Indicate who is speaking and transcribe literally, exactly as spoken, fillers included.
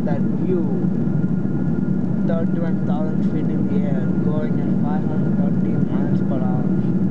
Speaker 1: that view, thirty-one thousand feet in the air, going at five hundred thirty miles per hour.